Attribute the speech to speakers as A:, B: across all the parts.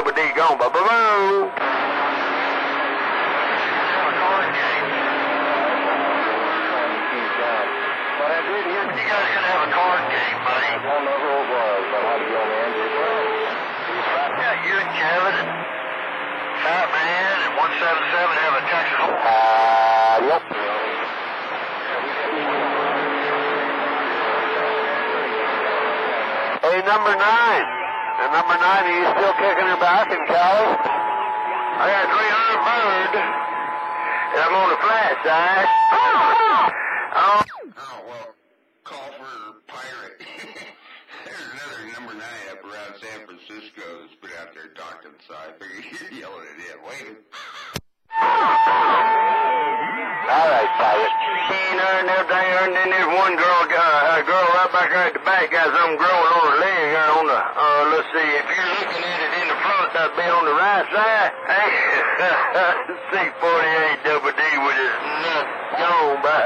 A: Double D gone. Boo-boo-boo.
B: You guys could have a card game, buddy. I don't know who it was, but how do you know, Andrew? Yeah, you and Kevin and Fat Man and 177 have a Texas home.
A: Yep. Hey, number 9. And number 9, are you still kicking her back in Cali?
B: I got 300 bird, and I'm on the flat side.
C: Oh, well, call for pirate. There's another number 9 up around San Francisco that's been out there talking, so I figured you're yelling at him. Wait.
A: All right, pirate.
B: And everything, and then there's one girl, a girl right back there at the back, got something growing on her leg here on the, let's see, if you're looking at it in the front, that'd be on the right side. Hey, C-48 Double D with his nuts gone by.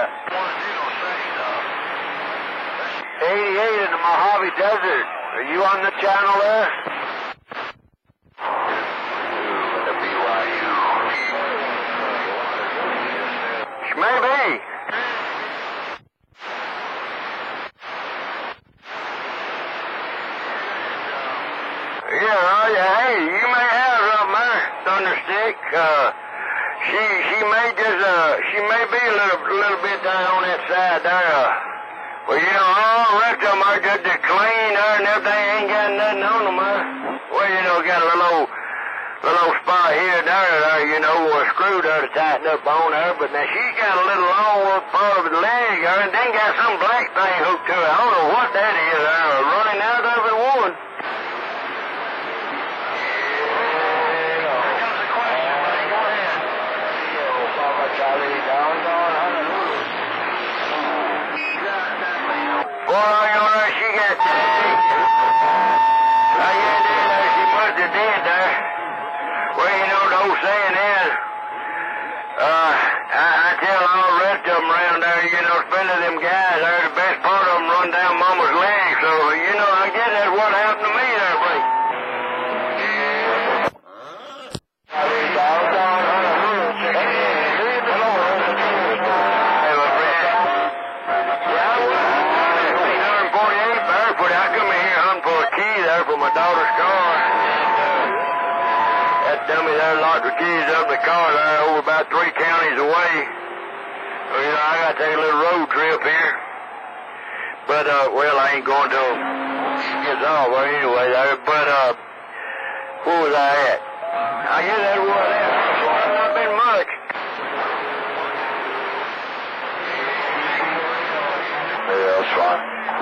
A: 88 in the Mojave Desert. Are you on the channel there?
B: The BYU.
A: Maybe.
B: Yeah, hey, you may have something there, Thunderstick. She may be a little bit down on that side there. Well, you know, all the rest of them are just clean there and everything, ain't got nothing on them, huh? Well, you know, got a little spot here and there, you know, a screw there to tighten up on her, but now she's got a little long part of the leg there and then got some black thing hooked to it. I don't know what that is there, running out of it one. She got tagged. She must have did there. Well, you know, the old saying is, I tell all the rest of them around there, you know, especially them guys there, the best part of them run down mama's legs. So, you know, I guess that's what happened to me there, buddy. My daughter's car. That dummy there locked the keys up in the car there over about 3 counties away. So, you know, I got to take a little road trip here. But, well, I ain't going till it gets off anyway there. But, where was I at? I guess that's where I am. I've not been much.
A: Yeah, that's fine.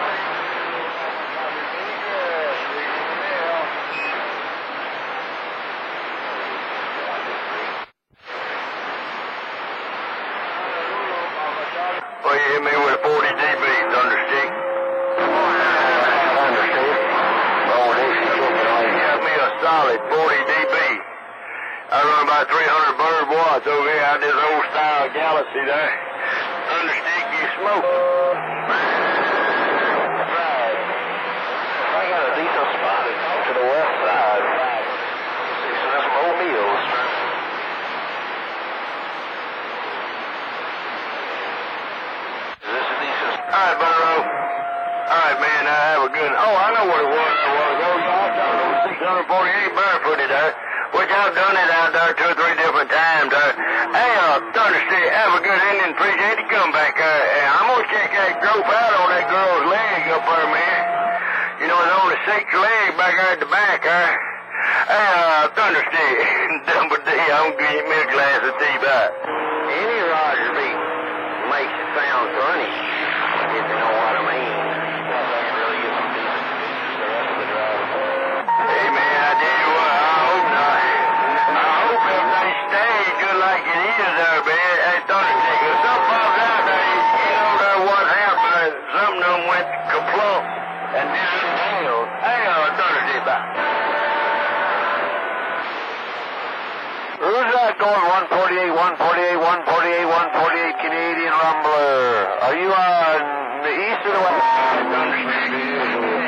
B: Well, you hit me with a 40 dB, Thunderstick.
A: Thunderstick? Oh, this is kicking on.
B: You got me a solid 40 dB. I run about 300 bird watts over here out this old style Galaxy there. Thunderstick, you smoke.
A: Right. I got a decent spot to the west side. See, so there's some old meals.
B: All right, Burrow. All right, man, have a good... Oh, I know what it was. Y'all done 648 barefooted there, which I've done it out there 2 or 3 different times there. Hey, Thunderstick, have a good ending. Appreciate the comeback. I'm going to check that growth out on that girl's leg up there, man. You know, it's on the 6th leg back there at the back there. Hey, Thunderstick, Double D, I'm going to give me a glass of tea back. Any Roger beat makes it sound funny. If you know what I mean. Hey, man, I tell you what, I hope not. I hope everything stays good like it is there, man. Hey, Thunderstick, if some folks out there, you know there what happened, some of them went kaplunk and disappeared. Hey, Thunderstick, back.
A: Who's that going? 148, 148, 148, 148 Canadian Rumbler. Are you on the east or the west?
B: Thunderstick.